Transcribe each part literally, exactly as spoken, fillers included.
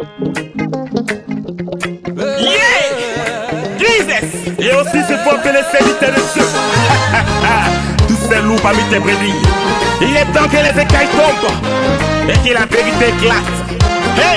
Yeah! Jesus! Et aussi c'est pour que les serviteurs de Dieu. Tous ces loups parmi tes brebis. Il est temps que les écailles tombent et que la vérité éclate. Hey!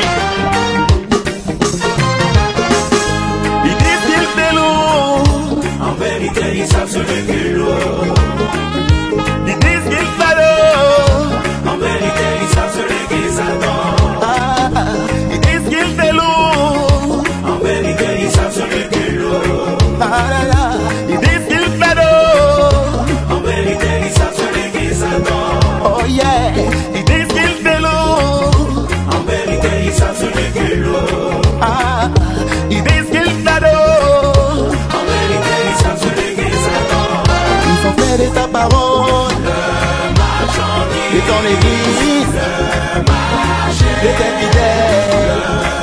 Ils disent qu'il est lourd. En vérité, ils savent ce que l'eau. Ils disent qu'il est lourd. En vérité, ils savent ce qu'ils attendent. Ah, ah. Ils disent qu'il est lourd. En vérité, ils savent ce que l'eau. Ah, là, là. Ils disent qu'il est lourd. En vérité, ils savent ce qu'ils attendent. Oh yeah. Ils disent qu'il est lourd. En vérité, ils savent ce que l'eau. Ah, ils disent qu'il est lourd. En vérité, ils savent ce qu'ils attendent. Ils ont fait de ta parole, de ton église, de tes fidèles,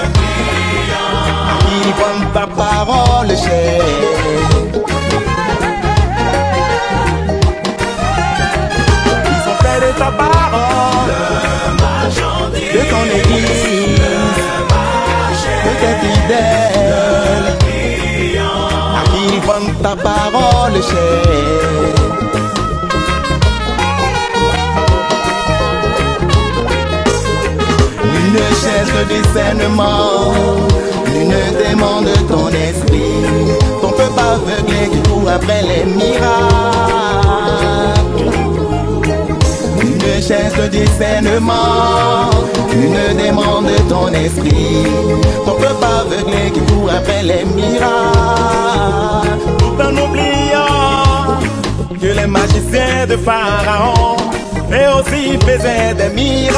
ils prennent ta parole, chère. Ils ont fait de ta parole, de ton église, de tes fidèles, ils prennent ta parole, chère. Une chaise de discernement, une demande de ton esprit, ton peuple aveuglé qui court après les miracles. Une chaise de discernement, une demande de ton esprit, ton peuple aveuglé qui court après les miracles. Tout en oubliant que les magiciens de Pharaon et aussi faisaient des miracles.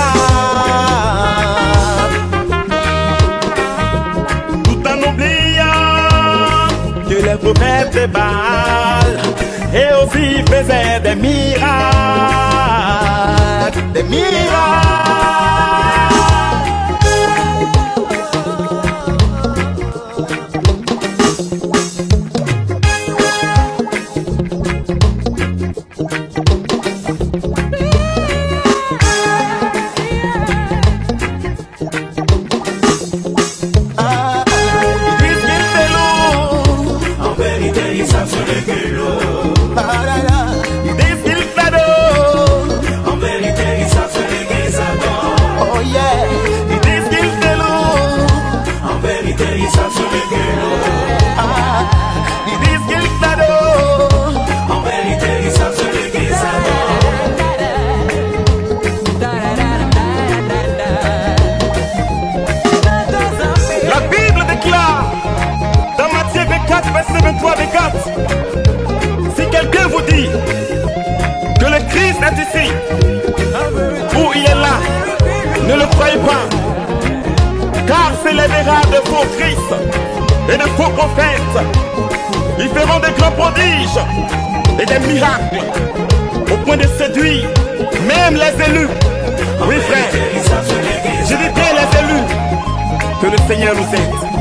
Tout en oubliant que les prophètes de Baal et aussi faisaient des miracles. Des miracles. Si quelqu'un vous dit que le Christ est ici, ou il est là, ne le croyez pas, car s'élèvera de faux Christ et de faux prophètes. Ils feront des grands prodiges et des miracles au point de séduire même les élus. Oui frère, je dis bien les élus, que le Seigneur nous aide.